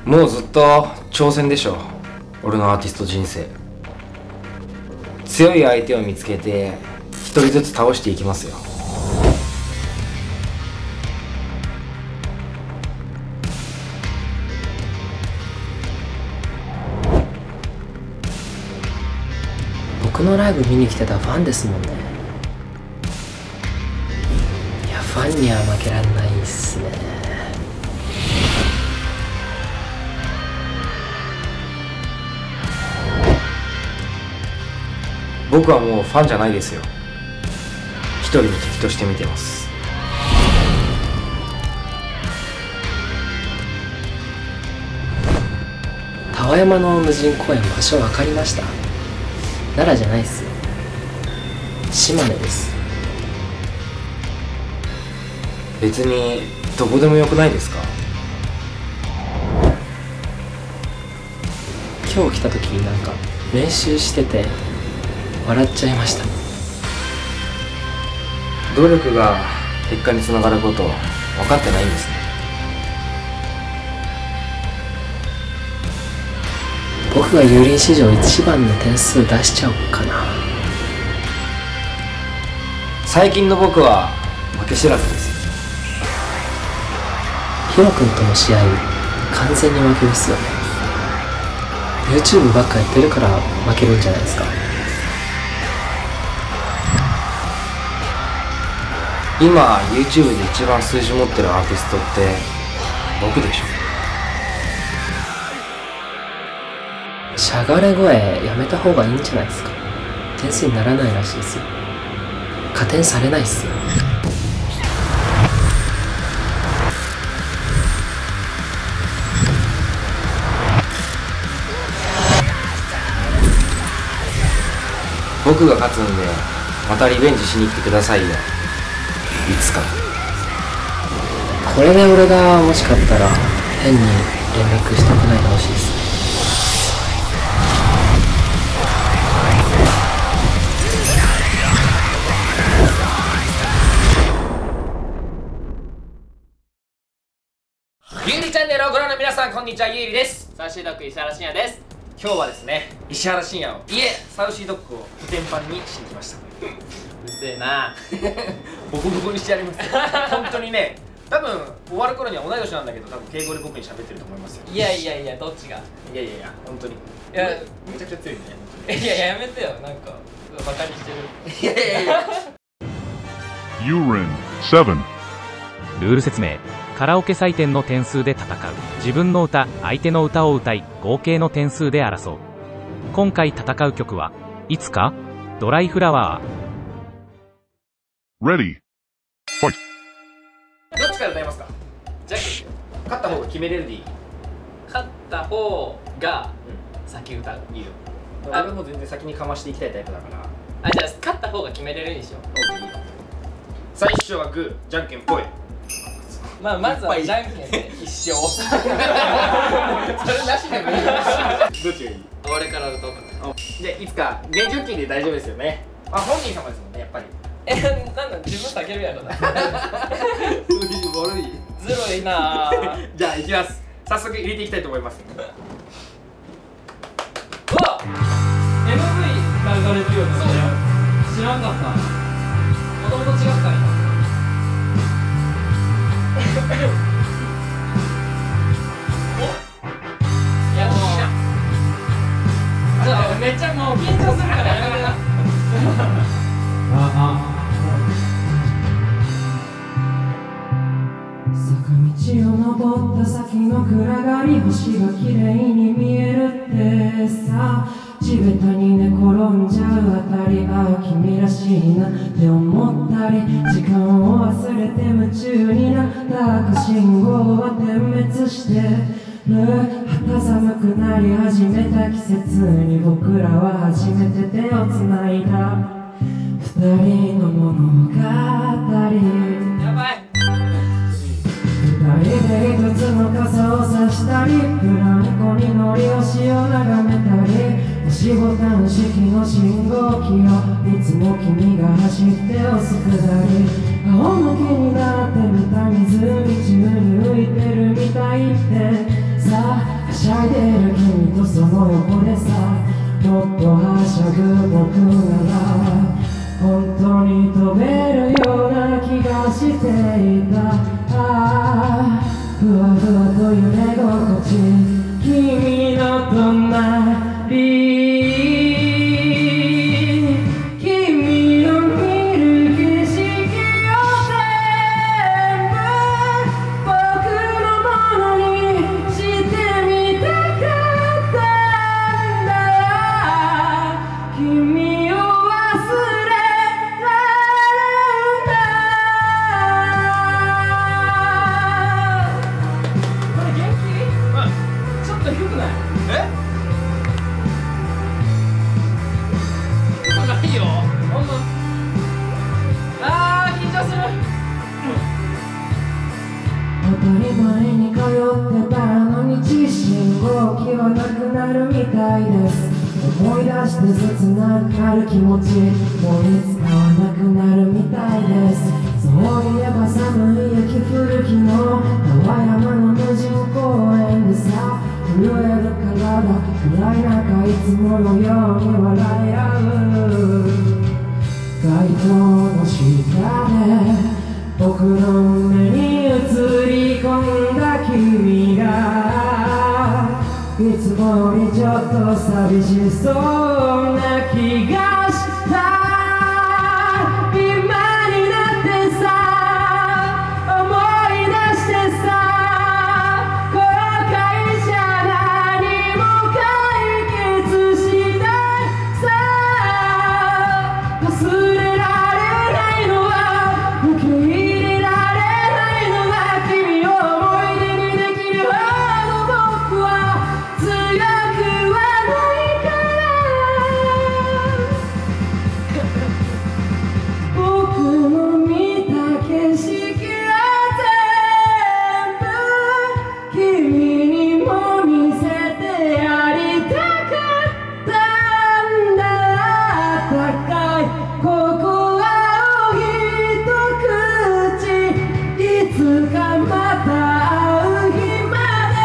もうずっと挑戦でしょ、俺のアーティスト人生。強い相手を見つけて一人ずつ倒していきますよ。 僕のライブ見に来てたファンですもんね。いや、ファンには負けられないっすね。 僕はもうファンじゃないですよ。一人の敵として見てます。 タワ山の無人公園、場所分かりました。奈良じゃないっすよ、島根です。 別にどこでもよくないですか？ 今日来た時なんか練習してて笑っちゃいました。 努力が結果につながること分かってないんですね。 僕が油林史上一番の点数出しちゃおうかな。 最近の僕は負け知らずです。 ヒロ君との試合完全に負けですよね。 YouTube ばっかやってるから負けるんじゃないですか。 今 YouTube で一番数字持ってるアーティストって僕でしょ。 しゃがれ声やめた方がいいんじゃないですか。点数にならないらしいですよ。加点されないっすよ。 僕が勝つんでまたリベンジしに来てくださいよ、いつか。 これで俺がもし勝ったら変に連絡してこないでほしいです。 ゆうりチャンネルをご覧の皆さん、こんにちは。ゆうりです。 サウシードッグ石原慎也です。 今日はですね、石原慎也をサウシードッグをコテンパンにしに来ました。 うるせえなボコボコにしてやりますよ本当にね、多分終わる頃には同い年なんだけど、多分敬語で僕に喋ってると思いますよ。 いやいやいや、どっちが。 いやいやいや、本当に。 いや、 めちゃくちゃ強いね。 いやいや、やめてよ、なんかバカにしてる。 いやいやいや URIN 7 ルール説明。カラオケ採点の点数で戦う。自分の歌、相手の歌を歌い、合計の点数で争う。今回戦う曲は、いつか？ドライフラワー。 Ready Fight どっちから歌いますか？ じゃあ勝った方が決めれるでいい。 勝った方が先歌う。 いいよ。俺も全然先にかましていきたいタイプだから。 あ、じゃあ勝った方が決めれるにしよう。 最初はグー、じゃんけんぽい。 まあ、まずはじゃんけんで一生それなしでもいい。どっちがいい？ 俺から歌おうかな。 じゃあいつか現状金で大丈夫ですよね。あ、本人様ですもんね、やっぱり。 なんだ、自分叫ぶやろな悪い。 ずるいなぁじゃあいきます。早速入れていきたいと思います。 うわ MV 流れるよね。そう知らんかった。もともと違ったんや。いやもうちょっとめっちゃもう緊張するからやめな坂道を登った先の暗がり、星が綺麗に見えるってさ、地べたに寝転んじゃうあたり、ああ君らしいなって思ったり、時間を忘れて夢中になった赤信号は点滅してる。肌寒くなり始めた季節に僕らは初めて手をつないだ二人の物語。 やばい。 二人で一つの傘を差したり、ブランコに乗り星を眺めたり、押しボタン式の信号機をいつも君が走って押すくだり、仰向けになってみた湖中に浮いてるみたいってさ、 しゃいでる君とその横でさ、もっとはしゃぐ僕なら本当に飛べるような気がしていた。ふわふわと夢心地、君の隣、君を見る景色を全部僕のものにしてみたかったんだ。君を忘れられない。これ元気？ちょっと低くない？ いいよ。 ほんま。緊張する。当たり前に通ってたのに自信動機はなくなるみたいです。思い出して切なくなる気持ち、もういつかはなくなるみたいです。そういえば寒い雪降る日の川山の無人公園でさ、震える体暗い中いつものように笑い合う。街灯の下で僕の目に映り込んだ君がいつもよりちょっと寂しそうな気がした。今になってさ、思い出してさ、後悔じゃ何も解決しないさ。忘れられないのは受け入れられないのは、君を思い出にできるほど僕は強くはないから。僕の見た景色は全部君にも見せてやりたかったんだ。高いココアを一口、いつかまた会う日まで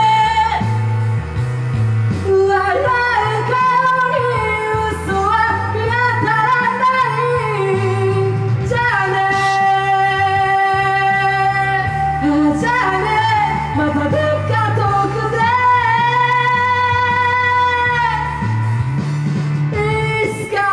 笑う顔に嘘は見当たらない。じゃあね、じゃあね、またどっか遠くでいつか。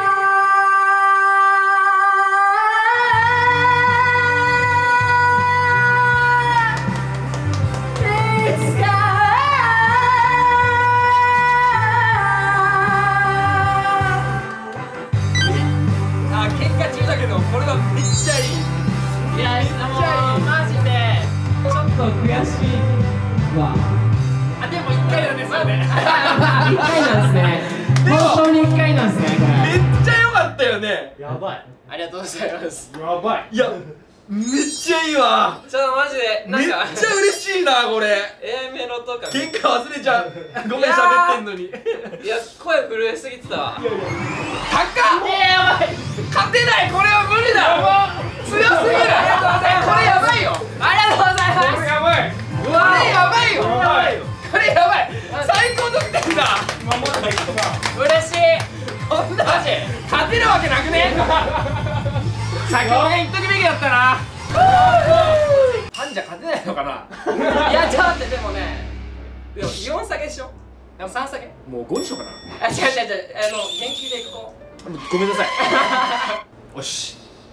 喧嘩中だけどこれがめっちゃいい。 いや、もうマジでちょっと悔しいわ。 でも1回なんですよね。 1回なんですね。本当に1回なんですね、こめっちゃ良かったよね。 れ。やばい。 ありがとうございます。 やばい。 いやめっちゃいいわ。 ちょっとマジでめっちゃ嬉しいなこれ。 A メロとか喧嘩忘れちゃう。ごめん喋ってんのに。 いや、声震えすぎてたわ。 高っ。やばい。勝てない。これは無理だ。強すぎる。これやばいよ。 ありがとうございます。 これやばい。これやばいよ。これやばい。最高得点だ。 嬉しい。 こんなマジ勝てるわけなくね。先ほど言っとくべきだったな。パンじゃ勝てないのかな。 いや、ちょっと待って、でもね、でも4下げでしょ。でも3下げ。 もう5にしようかな。 あ、違う、元気でいこう。 ごめんなさい。よし。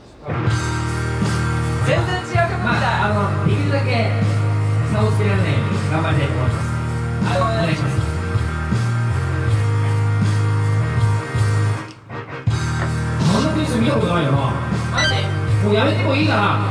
全然違う曲みたい。 できるだけ差をつけられないように頑張りたいと思います。お願いします。こんなテンション見たことないよな。 マジ？ もうやめてもいいかな。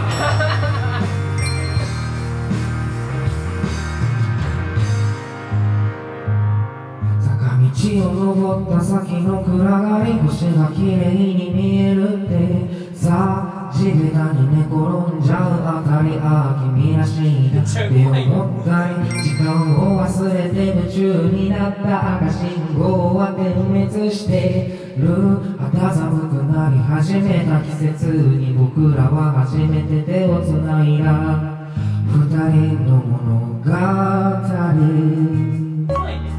坂道を登った先の暗がり、星が綺麗に見えるってさ、地べたに寝転んじゃう明かり、ああ君らしいなって思ったり、時間を忘れて夢中になった赤信号は点滅してる。肌寒くなり始めた季節に僕らは初めて手をつないだ二人の物語。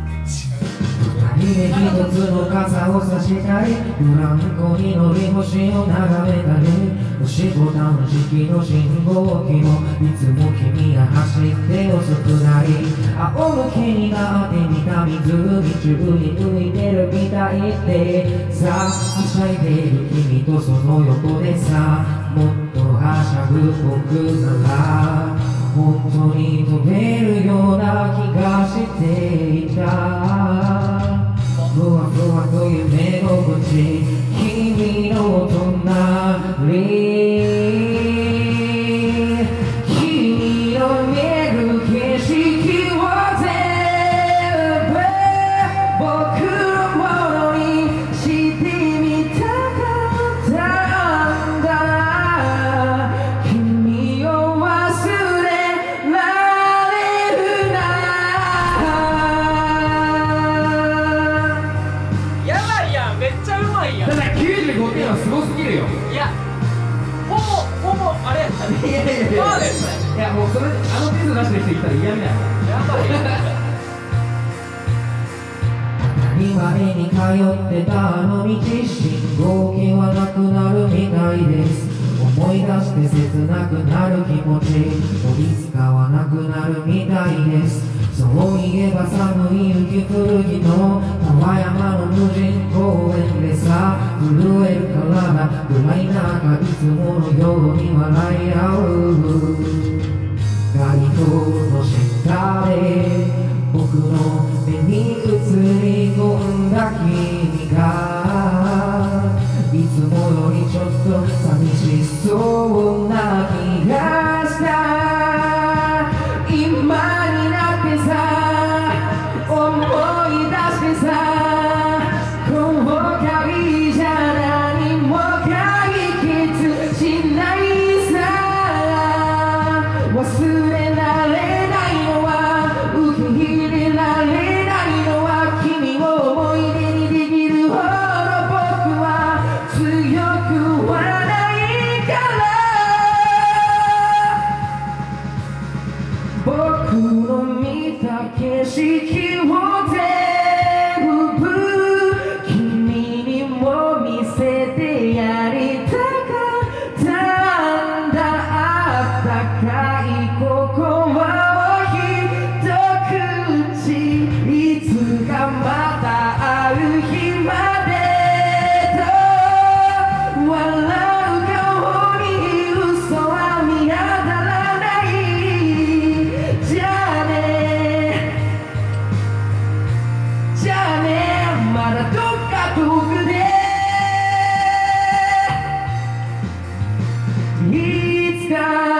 一つの傘を差したりブランコに乗り星を眺めたり星ボタン式の信号機もいつも君が走って遅くなり仰向けになってみた湖中に浮いてるみたいってさあはしゃいでいる君とその横でさもっとはしゃぐ僕なら本当に飛べるような気がしていたふわふわと夢心地君の隣君の見える景色を全部僕のものにしてみたかったんだ君を忘れられるなやばいやん、めっちゃうまいやん。 ただ95点はすごすぎるよ。 いや、ほぼあれやったね。 いやいやいやそうですね。 いやもうそれ点数出してる人いたら嫌みたいな。 やばいやん。 当たり前に通ってたあの道信号機はなくなるみたいです思い出して切なくなる気持ちもいつかはなくなるみたいですそういえば寒い雪降る日の川山の無人公園でさ震える体暗い中いつものように笑い合う街灯の下で僕の目に映り込んだ君がいつもよりちょっと寂しそうな気がした今になってさ思い出してさ後悔じゃ何も解決しないさ忘れられないのは受け入れられないのは君を思い出にできるほど僕は強くはないから僕の見た景色を全部君にも見せてやりたかったんだあったかい心を一口いつかまた会う日までと笑う顔に嘘は見当たらないじゃあねまだどっか遠くでいつか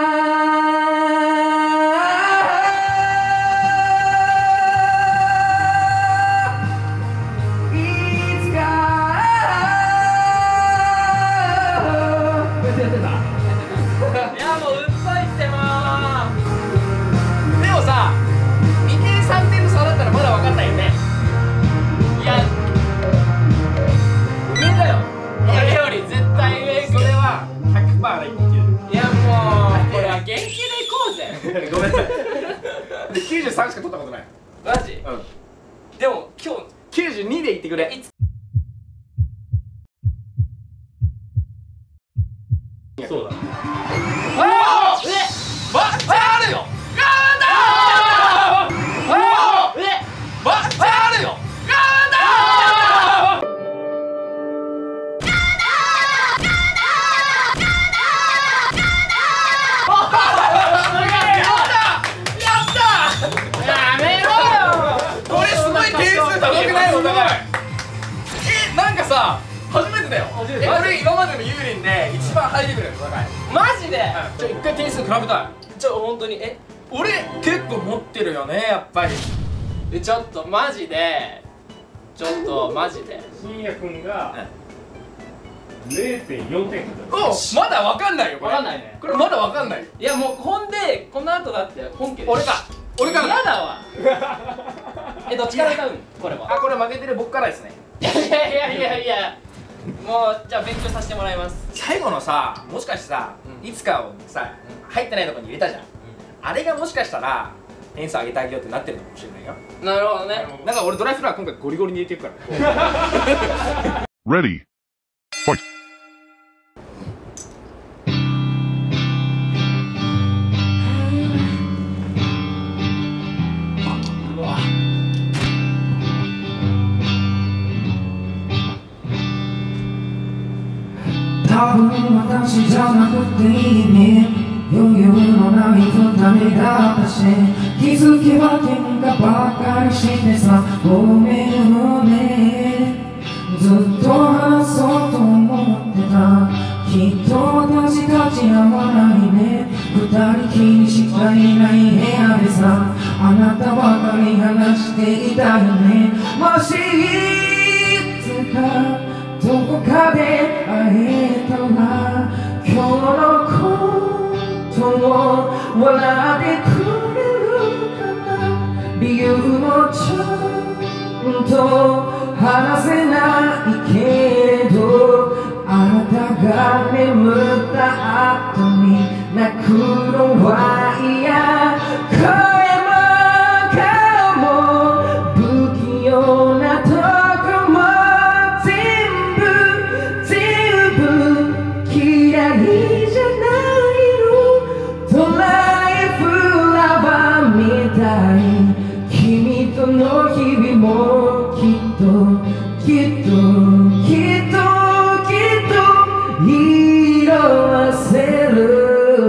いやもううっぱいってもう。でもさ、2点3点の差だったらまだ分かんないよね。いや、上だよ。俺より絶対上。それは 100% いける。いやもうこれは元気でいこうぜ。 ごめんなさい。で93しか取ったことない。 マジ？ うん。 でも今日 92でいってくれ。 そうだ。ああ！え？バッチあるよ。バッチあるよ。やめろよ。これすごい点数高くない？お互い。なんかさ、初めてだよ。俺今までのユーリンで一番ハイレベルの高い。マジで？一回点数比べたい。本当に俺結構持ってるよね、やっぱり。ちょっとマジで。 深夜くんが0.4点。 お、まだわかんないよこれ。 わかんないね。 これまだわかんない。 いやもうほんでこの後だって本家で俺から嫌だわどっちから歌うんこれは。 あ、これ負けてる僕からですね。 いやもうじゃあ勉強させてもらいます。 最後のさ、もしかしてさ、いつかをさ、入ってないとこに入れたじゃん。あれがもしかしたら点数上げてあげようってなってるのかもしれないよ。 なるほどね。 だから俺ドライフラワー今回ゴリゴリに入れてるから。 Ready. Fight. 多分私じゃなくていいね。余裕のない二人だったし、気づけば喧嘩ばっかりしてさ、ごめんのね。ずっと話そうと思ってた。きっと私たち合わないね。二人きりしかいない部屋でさ、あなたばかり話していたよね。もしいつかどこかで会えたら、今日のことを笑ってくれるかな。理由もちゃんと話せないけれど、あなたが眠った後に泣くのは嫌。声も顔も不器用なとこも全部嫌いじゃないの。ドライフラワーみたい。君との日々もきっと色あせる。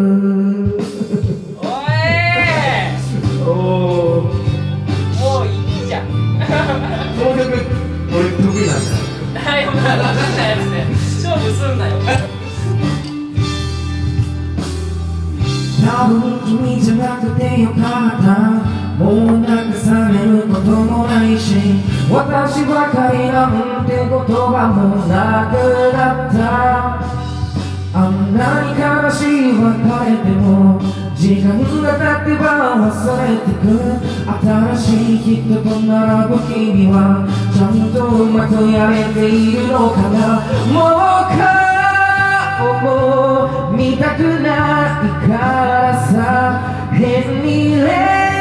おいおお。 もういいじゃん。 この曲俺得意なんだ。 はい、分かんないやつね。勝負すんなよ。 多分君じゃなくてよかった。もう泣かされることもないし、私ばかりなんて言葉もなくなった。あんなに悲しい別れても時間が経てば忘れてく。新しい人と並ぶ君はちゃんとうまくやれているのかな。もう顔も見たくないからさ、変に連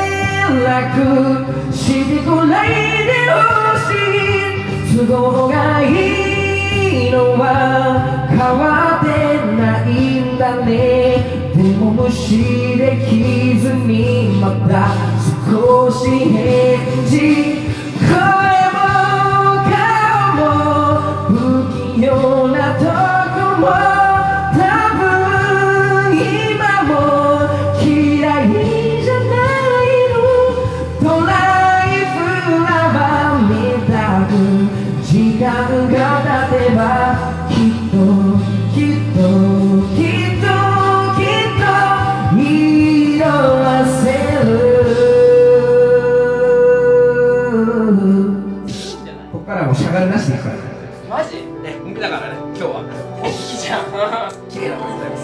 絡してこないでほしい。都合がいいのは変わってないんだね。でも無視できずにまた少し返事。声も顔も不器用なとこも多分今も嫌いじゃないの。ドライフラワーみたく時間が経てばきっと色あせる。こっからもうしゃがりなしでいくから。 マジ本気だからね今日は。 いいじゃん。 綺麗な声でござい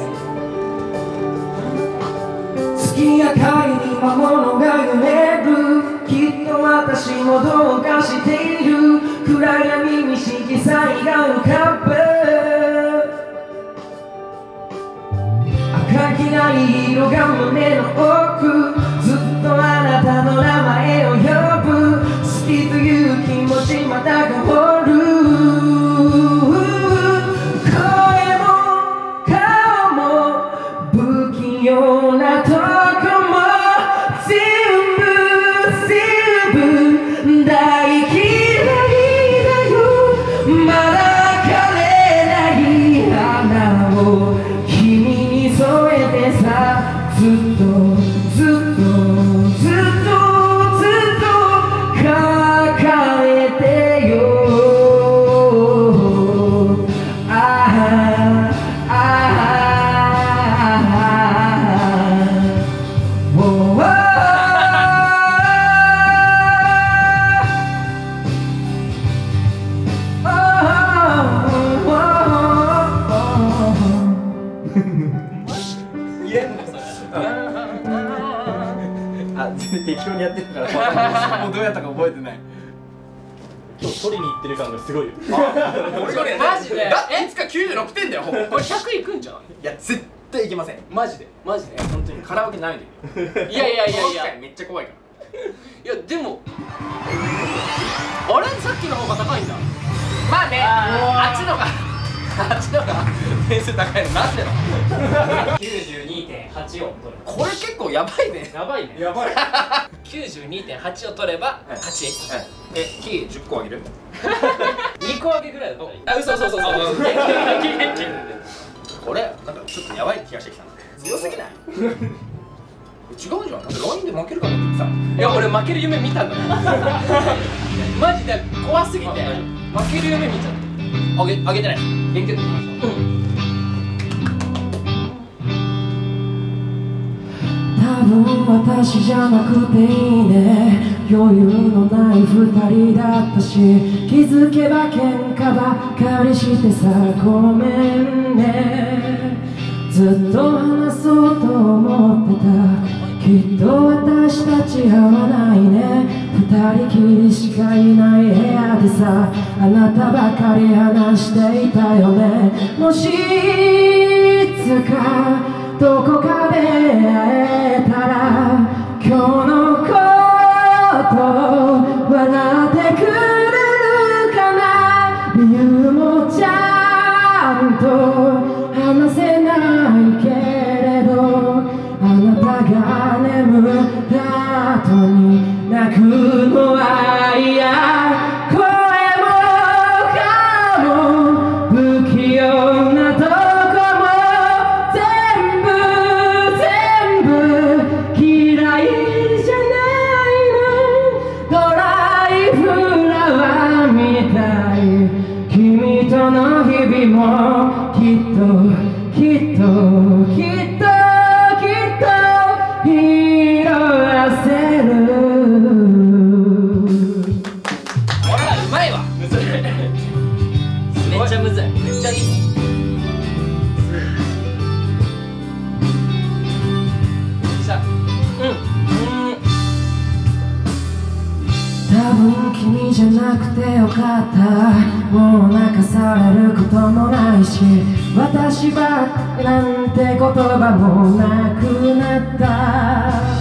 ます。 月明かりに魔物が揺れる。きっと私もどうかしている。暗闇に色彩が浮かぶ。赤きない色が胸の奥。ずっとあなたの名前を呼ぶ。好きという気持ちまた変わる。声も顔も不器用なとこも全部大嫌いだよ。まだ枯れない花を君に添えてさ、ずっと抱えてよ。 あ、全然適当にやってるからもうどうやったか覚えてない。 今日取りに行ってる感がすごいよ。 俺マジでだっていつか96点だよ。 これ100いくんじゃん。 いや絶対いけません。マジでマジで本当にカラオケないで。 いやいやいやいやこの機会めっちゃ怖いから。 いやでもあれさっきの方が高いんだ。 まあね、あっちのが点数高いのなんでの。 92.8 を取る。 これ結構やばいね。 やばいね。 やばい。 92.8 を取れば勝ち。 キー10個あげる。 2個上げぐらいだったらいい。 あ、嘘。これなんかちょっとやばい気がしてきたな。強すぎない？違うじゃん。なんか LINE で負けるかと思ってさ。 いや俺負ける夢見たんだよ。マジで怖すぎて負ける夢見ちゃった。 あげてない。元気できました。 多分私じゃなくていいね。余裕のない二人だったし、気づけば喧嘩ばっかりしてさ、ごめんね。ずっと話そうと思ってた。きっと私たち合わないね。二人きりしかいない部屋でさ、あなたばかり話していたよね。もしいつかどこかで会えたら、今日のこと笑ってくれるかな。理由もちゃんと話せないけれど、あなたが眠った後に泣くのは嫌。声も顔も不器用なとこも全部嫌いじゃないの。ドライフラワーみたい。君との日々もきっと色あせる。 俺らうまいわ。 めっちゃむずい。 めっちゃいいもん。 多分君じゃなくてよかった。もう泣かされることもないし、私ばっかなんて言葉もなくなった。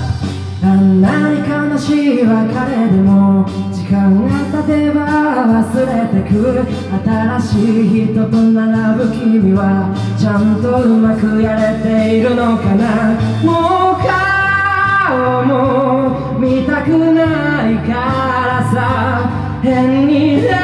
あんなに悲しい別れでも時間が経てば忘れてく。新しい人と並ぶ君はちゃんとうまくやれているのかな。もう顔も見たくないからさ、変に連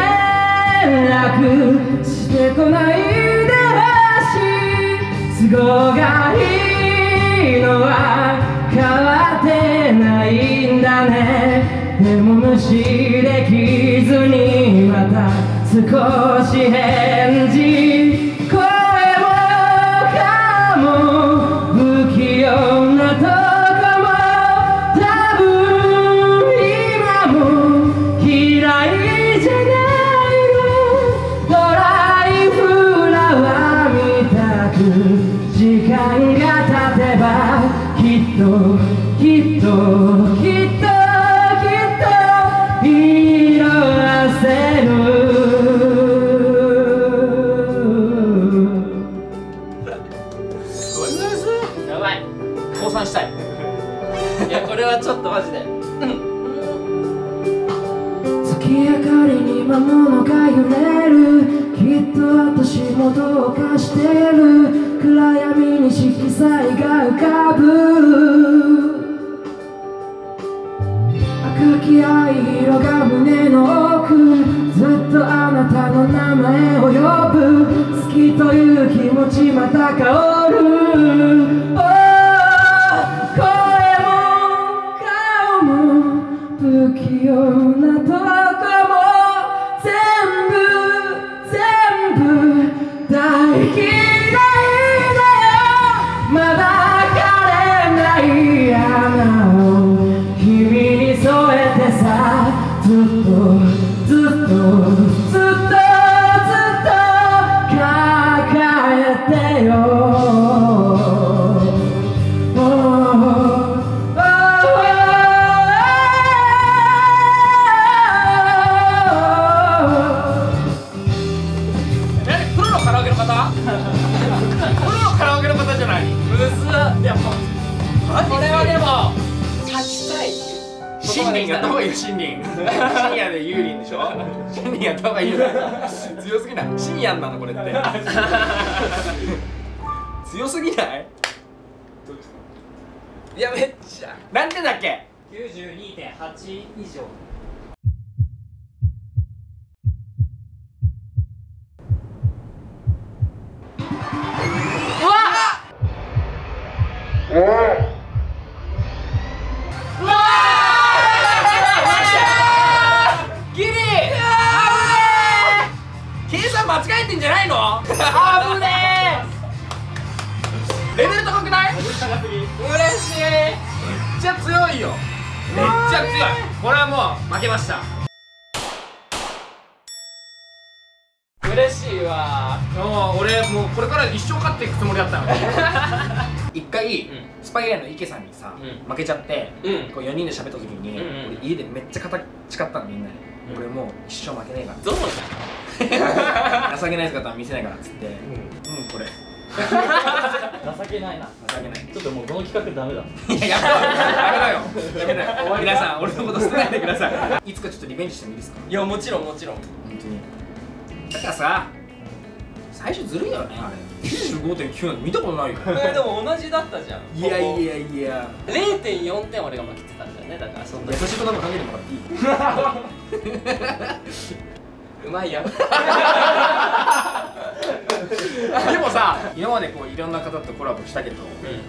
絡してこないでほしい。都合がいいのは変わってないんだね。でも無視できずにまた少し返事。声も顔も不器用なとこも多分今も嫌いじゃないの。ドライフラワーみたく時間が経てばきっと色あせる。 やばい。 降参したい。 いやこれはちょっとマジで。 月明かりに魔物が揺れる。きっと私もどうかしてる。暗闇に色彩が浮かぶ。赤き藍色が胸の奥。ずっとあなたの名前を呼ぶ。好きという気持ちまた香る。声も顔も不器用なとこも全部大嫌いだよ。まだ枯れない花を君に添えてさ、ずっと抱えてよ。 プロのカラオケの方？プロのカラオケの方じゃない。 これはでも勝ちたい。 シンリンやった方がいいよ、シンリン。深夜でユーリンでしょ。シンリンやった方がいいよ。強すぎない。深夜なのこれって。強すぎない？いやめっちゃ。なんでだっけ 92.8 以上。 うわギリ。計算間違えてんじゃないの？危ねえ。レベル高くない？ 高すぎ。 嬉しい。めっちゃ強いよ。めっちゃ強い。これはもう負けました。 嬉しいわ。 俺もうこれから一生勝っていくつもりだったの。一回スパイエアの池さんにさ負けちゃってこう4人で喋った時に俺家でめっちゃ誓ったのみんなに。俺もう一生負けねえからどうだ。 情けない姿は見せないからっつってこれ情けないな。 情けない。 ちょっともうこの企画ダメだ。 いややめろよ。皆さん俺のこと捨てないでください。いつかちょっとリベンジしてもいいですか？ いやもちろんもちろん。 本当に。だからさ最初ずるいよねあれ。95.9 なんて見たことないよ。 でも同じだったじゃん。 いやいやいや。 0.4 点俺が負けてたんだよね。だからそんな優しい言葉かけてもらっていい？ うまいやん。 でもさ今までこういろんな方とコラボしたけど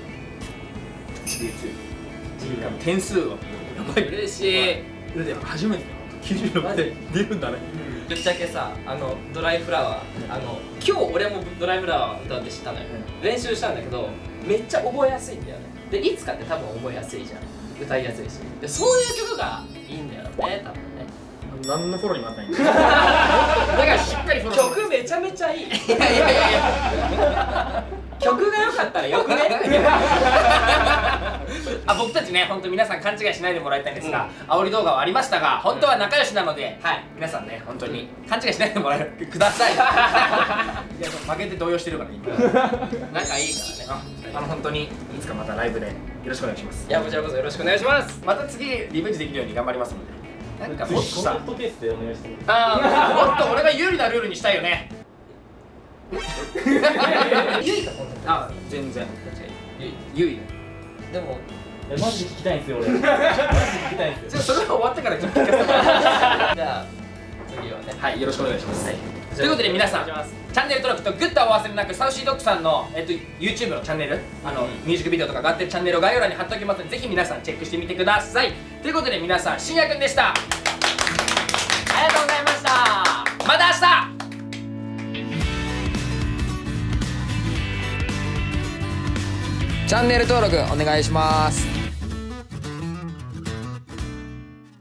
点数はやばい。 嬉しい。 で初めて96点出るんだね。 ぶっちゃけさドライフラワー今日俺もドライフラワー歌って知ったのよ。練習したんだけどめっちゃ覚えやすいんだよね。でいつかって多分覚えやすいじゃん。歌いやすいし。でそういう曲がいいんだよね多分ね。 何のフォローにもなってないんだ。だからしっかりフォロー。 曲めちゃめちゃいい。 いやいやいや。 曲が良かったらよくね。 僕たちね本当皆さん勘違いしないでもらいたいんですが、煽り動画はありましたが本当は仲良しなので、皆さんね本当に勘違いしないでもらってください。いや負けて動揺してるから今。 仲いいからね。 本当にいつかまたライブでよろしくお願いします。 いやこちらこそよろしくお願いします。 また次リベンジできるように頑張りますので。なんかもっとさ、 コンテストペースでお願いしてもいい？ もっと俺が有利なルールにしたいよね。 ゆいか全然有利。 でもマジで聞きたいんですよ俺。マジで聞きたいんですよ。 それは終わってからちょっと聞かせてもらいます。 じゃあ次はね。 はいよろしくお願いします。ということで皆さんチャンネル登録とグッドをお忘れなく、サウシードッグさんのYouTube のチャンネルミュージックビデオとか上がってるチャンネルを概要欄に貼っておきますのでぜひ皆さんチェックしてみてください。ということで皆さんしんやくんでした。ありがとうございました。また明日。チャンネル登録お願いします。